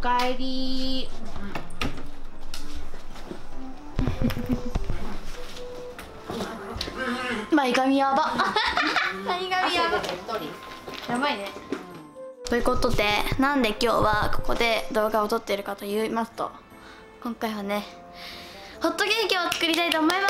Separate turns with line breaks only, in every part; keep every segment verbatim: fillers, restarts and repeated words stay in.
かえり。
前髪やば。前髪やば。やばいね。ということで、なんで今日はここで動画を撮っているかと言いますと、今回はね、ホットケーキを作りたいと思います。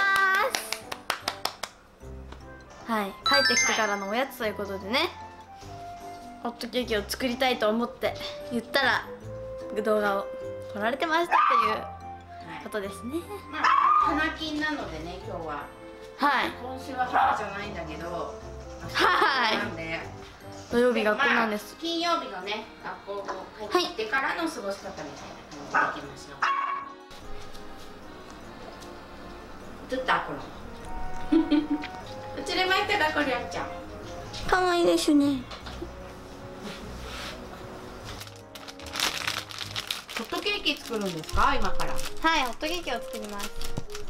はい、帰ってきてからのおやつということでね、ホットケーキを作りたいと思って言ったら動画を撮られてましたということですね。
まあ花金なのでね、今日は。
はい。
今週は花じゃないんだけど。
はい。
なんで
土曜日学校なんです。
まあ、金曜日のね、学校を入ってからの過ごし方みたいな感じでいきましょう。ずっとこの。うちで巻いてたこりゃちゃん。
可愛いですね。
ホットケーキ作るんですか、今から。
はい、ホットケーキを作ります。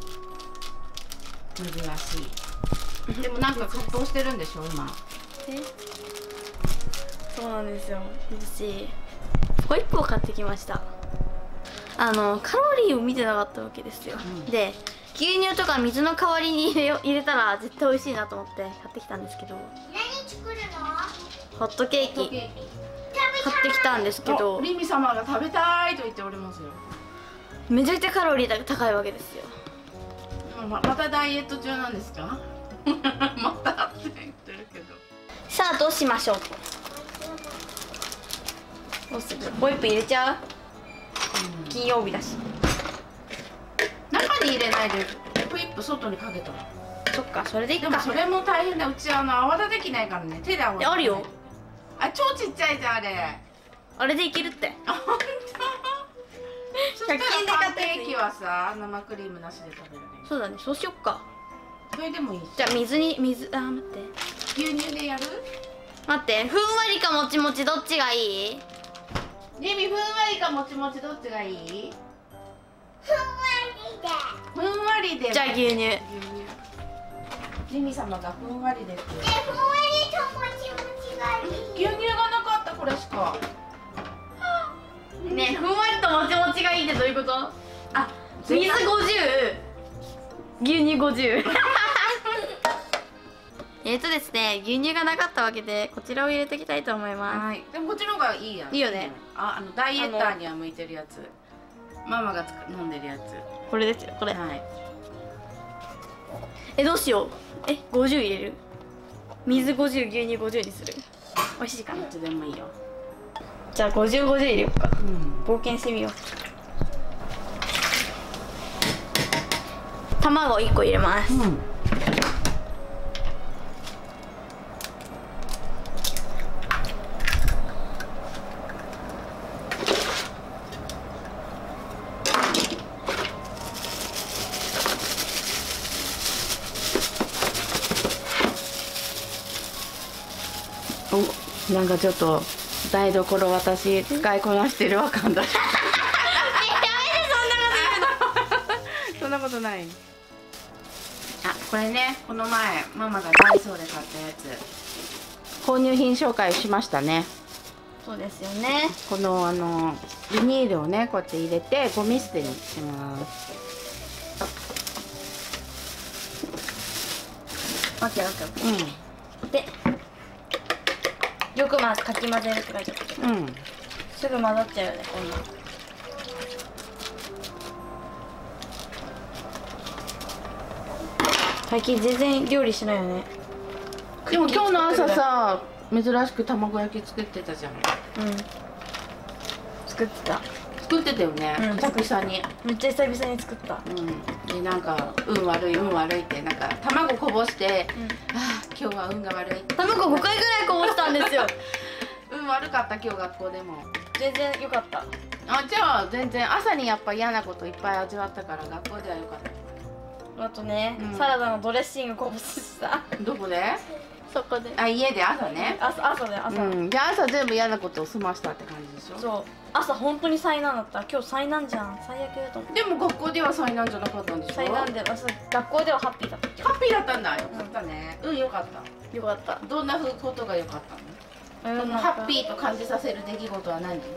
珍しい。でもなんか葛藤してるんでしょ今。
え、そうなんですよ。私ホイップを買ってきました。あのカロリーを見てなかったわけですよ、うん、で牛乳とか水の代わりに入れ入れたら絶対美味しいなと思って買ってきたんですけど。
何作るの？
ホットケーキ買ってきたんですけど、
リミ様が食べたいと言っておりますよ。
めちゃくちゃカロリーが高いわけですよ。
ま, またダイエット中なんですか？またって言ってるけど。
さあどうしましょう。どうする？ホイップ入れちゃう？うん、金曜日だし。
中に入れないでホイップ外にかけたら。
そっか、それでいいか。
でもそれも大変だ。うちあの泡立て器ないからね、手で泡立て。
あるよ。
あ、超ちっちゃいじゃんあれ。
あれでいけるって。
あ、ほんと。そしたらパンケーキはさ、生クリームなしで食べられる。
そうだね、そうしよっか。
それでもいい。
じゃあ水に水、あ、待って。
牛乳でやる？
待って、ふんわりかもちもちどっちがいい？
リミ、ふんわりかもちもちどっちがいい？ふんわりで。ふんわりで。
じゃあ牛乳。牛乳。
リミ様がふんわりでって。
え、ふんわりともちもちがいい。
牛乳がなかったこれしか。
ねえ、ふんわりともちもちがいいってどういうこと？あ、水ごじゅう、牛乳ごじゅう。えっとですね、牛乳がなかったわけでこちらを入れていきたいと思います。
はい。でもこっちの方がいいやん。
いいよね。
あ、あのダイエッターには向いてるやつ。ママが飲んでるやつ。
これですよ、これ。
はい。
え、どうしよう。え、ごじゅう入れる？水ごじゅう、牛乳ごじゅうにする。美味しいかな。
どっちでもいいよ。
じゃあごじゅう、ごじゅう入れようか。うん、冒険してみよう。卵いっこ入れます。うん、
お、なんかちょっと台所私使いこなしてるわかんだ。そんなことない。あ、これね、この前ママがダイソーで買ったやつ購入品紹介しましたね。
そうですよね。
このあのビニールをねこうやって入れてゴミ捨てにします。
オッケーオッケーオッケー。うん。で、よくまずかき混ぜるって書いてあったけど、うん、すぐ混ざっちゃうよね、こんな。最近全然料理しないよね。
でも今日の朝さ、珍しく卵焼き作ってたじゃん。うん、
作ってた。
作ってたよね、久々に。
めっちゃ久々に作った。
うん、でなんか運悪い運悪いってなんか卵こぼして、ああ今日は運が悪い。
卵ごかいぐらいこぼしたんですよ。
運悪かった今日学校でも。
全然良かった。
あ、じゃあ全然朝にやっぱ嫌なこといっぱい味わったから学校では良かった。
あとね、うん、サラダのドレッシングこぼすしさ。
どこで？
そこで。
あ、家で朝ね。
朝朝で朝。
うん、じゃあ朝全部嫌なことを済ましたって感じでしょ。
そう。朝本当に災難だった。今日災難じゃん。最悪だと思う。
でも学校では災難じゃなかったんでしょ。
災難で、学校ではハッピーだった。
ハッピーだったんだ。よかったね。うん、よかった。
よかった。
どんなことがよかったの？そのハッピーと感じさせる出来事は何？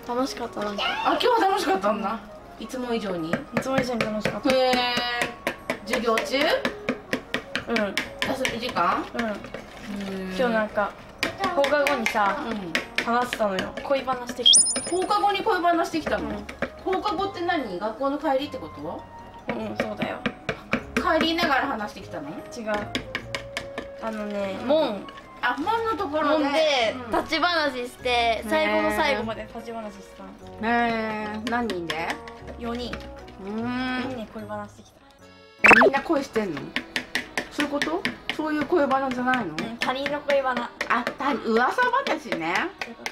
楽しかったなんか。
あ、今日は楽しかったんだ。いつも以上に。
いつも以上に楽しかった。
へえ。授業中？
うん。
休み時間？
うん。今日なんか放課後にさ、
うん、
話してたのよ。恋話してきた。
放課後に恋話してきたの？
うん、
放課後って何？学校の帰りってこと？
うん、そうだよ。
帰りながら話してきたの？
違う。あのね、門。
あ、門のところで。
門で
うん
立ち話して、最後の最後まで立ち話してたの。
へえ、何人で？
よにん。
うーん。
よにんで恋話してきた。
みんな恋してんの？そういうこと？そういう恋バナじゃないの？
うん、他人の恋バナ。
あ、た噂話ね。
そういうこと。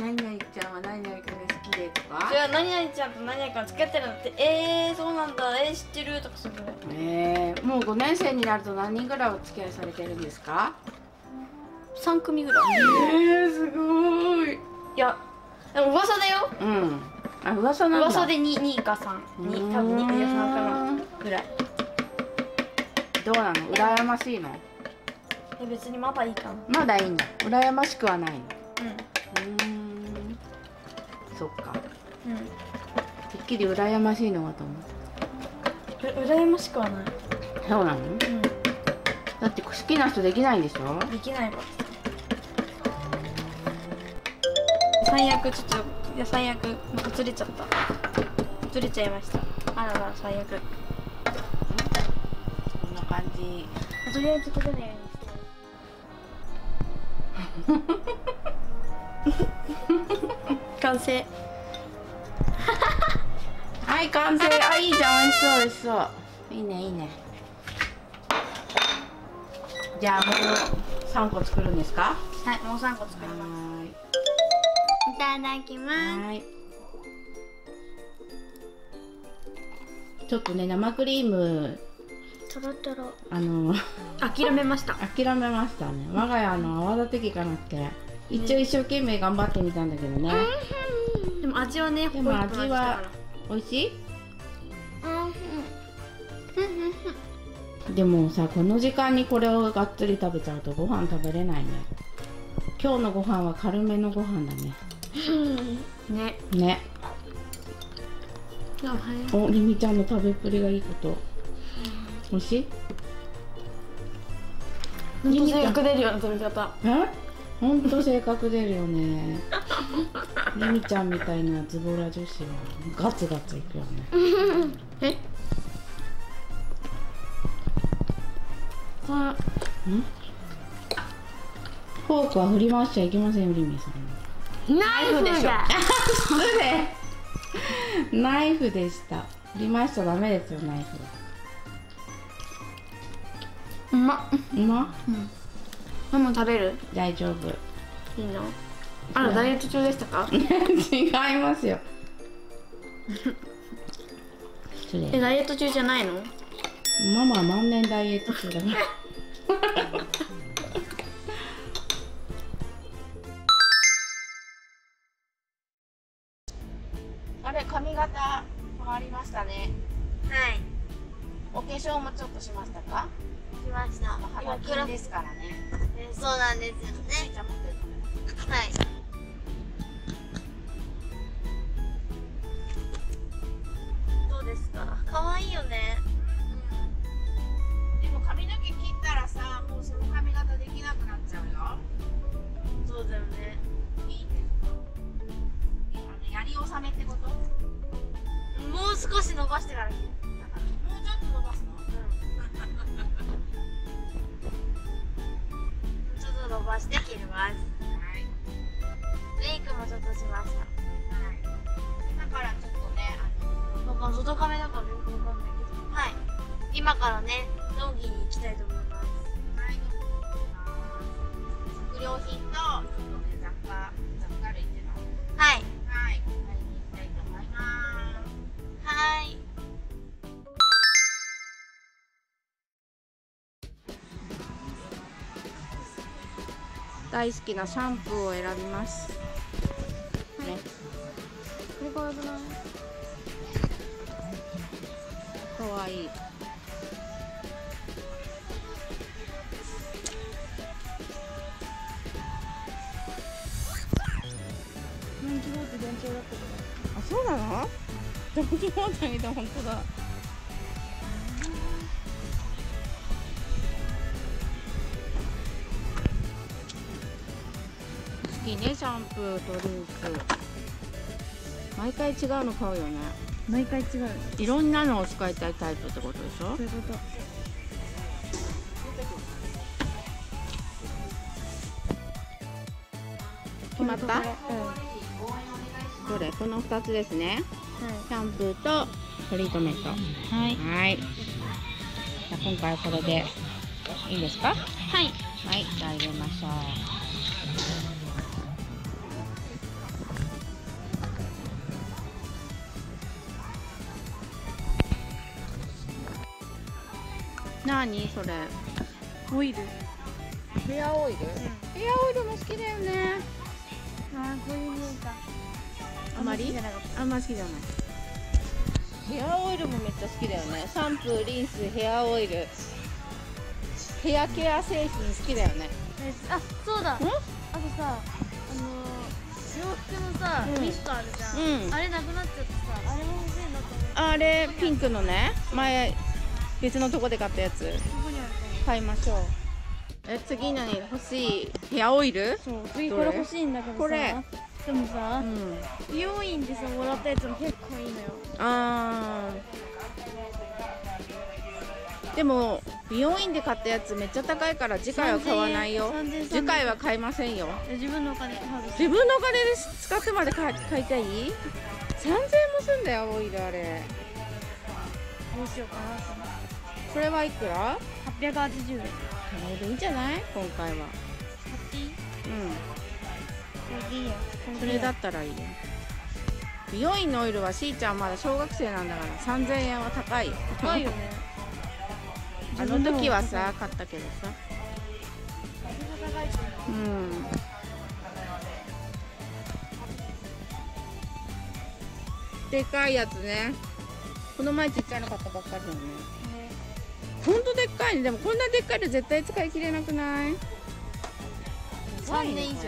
何々ちゃんは何々君が好きでとか。
じゃあ何々ちゃんと何々か付き合ってるのって、えー、そうなんだ、えー、知ってるとかそういうぐらい。
ええ、もうごねん生になると何人ぐらいお付き合いされてるんですか？
さん組ぐらい。
ええ、すごい。
いや、でも噂だよ。
うん。あ、噂なんだ。
噂で に, にかさんに、多分にかさんかなぐらい。
どうなの？羨ましいの？
え、別にまだいいかな。
まだいいんだ。羨ましくはないの。
うん。
うーん。そっか。
うん。
てっきり羨ましいのかと思っ
う、羨ましくはない。
た。そうなの？
うん。
だって好きな人できないんでしょ？
できないわ。最悪ちょっと、いや最悪なんかずれちゃった。ずれちゃいました。あらら最悪。
こんな感じ。
とりあえず崩れないようにして。完成。
はい、完成。あ、いいじゃん。美味しそう、美味しそう。いいね、いいね。じゃあ、もうさんこ作るんですか？
はい、もうさんこ作ります。
はーい。
いただきます。
はーい。ちょっとね、生クリーム、
とろとろ。
あの
諦めました。
諦めましたね。我が家の泡立て器がなくて、一応一生懸命頑張ってみたんだけどね。
でも味はね、
でも味は美味しい？でもさ、この時間にこれをがっつり食べちゃうとご飯食べれないね。今日のご飯は軽めのご飯だね。
ね。
ね。
いや、
お、りみちゃんの食べっぷりがいいこと。美味しい？
ほんと性格出るような食べ方。
え？ほんと性格出るよね。りみちゃんみたいなズボラ女子はガツガツいくよね。
え？
あ、ん？フォークは振り回しちゃいけませんよ、りみさん。
ナイフでしょ。
失礼。ナイフでした。振り回しちゃダメですよ、ナイフ。
うまっ。
うま？
うん。ママ食べる？
大丈夫。
いいの？あら、ダイエット中でしたか？
違いますよ。失
え、
礼。
ダイエット中じゃないの？
ママは万年ダイエット中だから。あれ、髪型変わりましたね。
はい。
お化粧もちょっとしましたか？
来ました。
肌金ですからね。
えーそうなんですよね。
じゃ持ってるのね。
はい。どうですか？可愛いよね。
でも髪の毛切ったらさ、もうその髪型できなくなっちゃうよ。
そうだよね。
いいね。あのやり納めってこと？も
もう少し伸ばしてから切る。
うちょっと伸ばすの？
ちょっと伸ばして切ります。
はい。
メイクもちょっとしました。
だからちょっとね、あの
なんか外カメだからよくわかんないけど。はい。今からね、ドンキに行きたいと思います。
はい、食料品とちょっとね、雑貨、雑貨類っていうの。
はい。
はい、買いに行きたいと思います。
はい。
大好きなシャンプーを選びます。ね。
これ可愛くない？
かわいい。
うん、違うって電池だった。
そうなの？ドンキホーテみたい、本当だ。好きね、シャンプーとリンス。毎回違うの買うよね。
毎回違う。
いろんなのを使いたいタイプってことでしょ？
そういうこと。
決まった？
うん。
どれ？このふたつですね。
は
シャンプーとトリートメント。
い。はい。
はい。じゃあ今回はこれでいいですか？
はい。
はい、じゃあ入れましょう。なにそれ？
オイル。
ヘアオイル？ヘアオイルも好きだよね。
ああ、こういう匂いか。
あまり？
好きじゃなかっ
あんま好きじゃない。ヘアオイルもめっちゃ好きだよね。シャンプー、リンス、ヘアオイル。ヘアケア製品好きだよね。
た。あ、そうだ。あ
ん？
とさ、あのー、洋服のさ、
うん
ミストあるじゃん。
うん。
あれなくなっちゃってさ、あれも欲しいなと思って。
あれピンクのね、前別のとこで買ったやつ
ここにあると思う。
買いましょう。え、次何欲しい？ヘアオイル？
そう、次
どれ
これ欲しいんだけどさ。
これ
でもさ
う、ん。
美容院でさ、もらったやつも結構いいのよ。
あー。でも美容院で買ったやつめっちゃ高いから次回は買わないよ。
さんぜんえん
次回は買いませんよ。
え自分のお金ハード
自分のお金で使ってまで買い買いたい？さんぜんえんもすんだよ、オイルあれ。
どうしようかなと思って。
これはいくら？
はっぴゃくはちじゅうえん。
これでいいんじゃない？今回は。
買っていい？
う
これでいいや。
ん。それだったらいいよ。美容院のオイルはしーちゃんまだ小学生なんだからさんぜんえんは高いよ。
高いよね。
あの時はさ、買ったけどさ。
高いと思う。
うん。でかいやつね。この前ちっちゃいの買ったばっかりだよね。ほんとでっかいね。でもこんなでっかいの絶対使い切れなくない？
さんねん以上。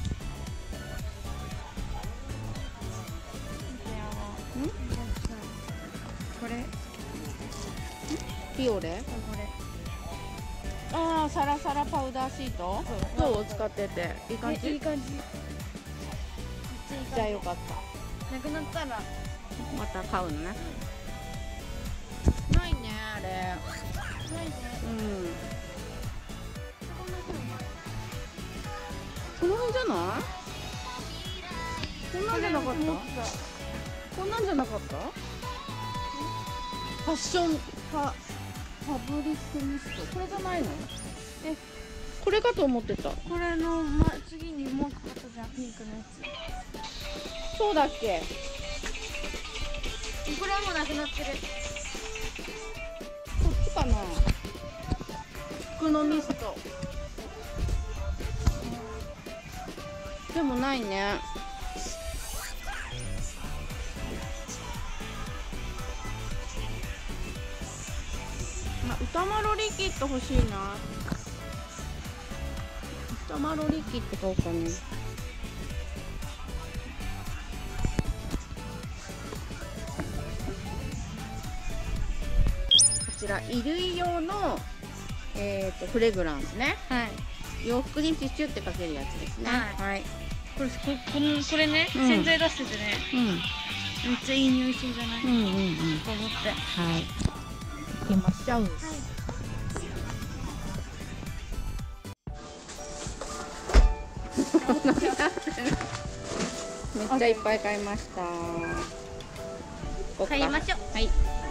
これ。
ピオレ？
これ。
ああ、サラサラパウダーシート？どう？使ってていい感
えい
じ？
い感じ。めっちゃいい感じ。
じゃあよかった。
なくなったら。
また買うのね。ないね、あれ。
ないで。
うん。
こんな風に。
この辺じゃない？こんなんじゃなかった？
思って
こんなんじゃなかった？ファッションファファブリックミスト。これじゃないの？え、これかと思ってた。
たこれの、ま、次にもう一個買ったじゃん、ピンクのやつ。
そうだっけ？
これはもうなくなってる。
こっちかな？服のミスト。でもないね。あ、歌丸リキッド欲しいな。歌丸リキッド買おうかね。こちら衣類用の、えー、とフレグランスね。
はい。
洋服にティッシュってかけるやつですね。
はい
はい。
これ、ここのこれね、
うん
洗剤出しててね、
うん。
めっちゃいい匂いするじゃない、
うんうんうん。
と思って。
はい。行きましょう。めっちゃいっぱい買いました。
買いましょう。
はい。